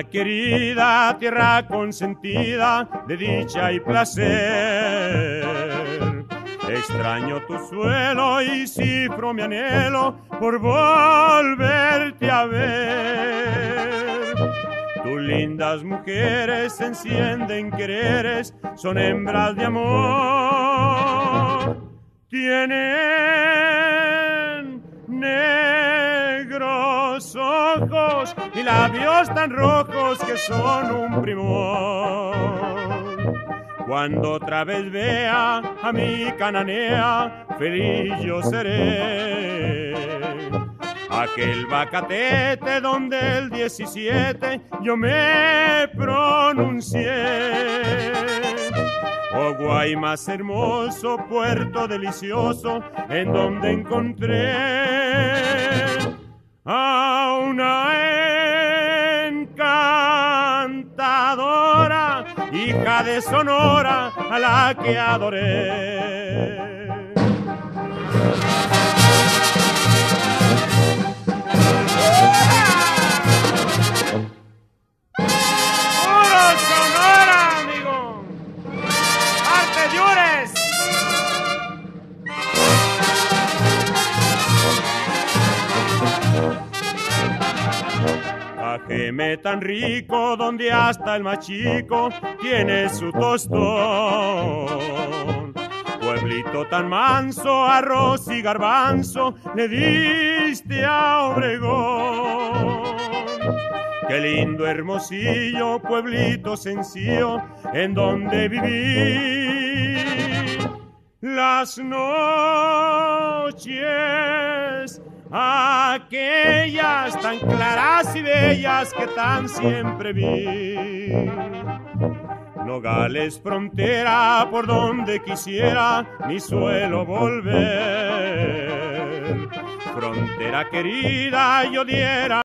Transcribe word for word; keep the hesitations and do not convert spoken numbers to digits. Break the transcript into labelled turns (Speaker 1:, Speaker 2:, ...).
Speaker 1: Tierra querida, tierra consentida de dicha y placer. Extraño tu suelo y cifro mi anhelo por volverte a ver. Tus lindas mujeres encienden quereres, son hembras de amor. Tienen negros ojos y labios tan rojos que son un primor. Cuando otra vez vea a mi Cananea, feliz yo seré. Aquel Bacatete donde el diecisiete yo me pronuncié. Oh Guaymas hermoso, puerto delicioso, en donde encontré a una encantadora, hija de Sonora, a la que adoré. Cajeme tan rico donde hasta el más chico tiene su tostón. Pueblito tan manso, arroz y garbanzo le diste a Obregón. Qué lindo Hermosillo, pueblito sencillo en donde viví. Las noches aquellas tan claras y bellas que tan siempre vi. Nogales, frontera por donde quisiera mi suelo volver. Frontera querida, yo diera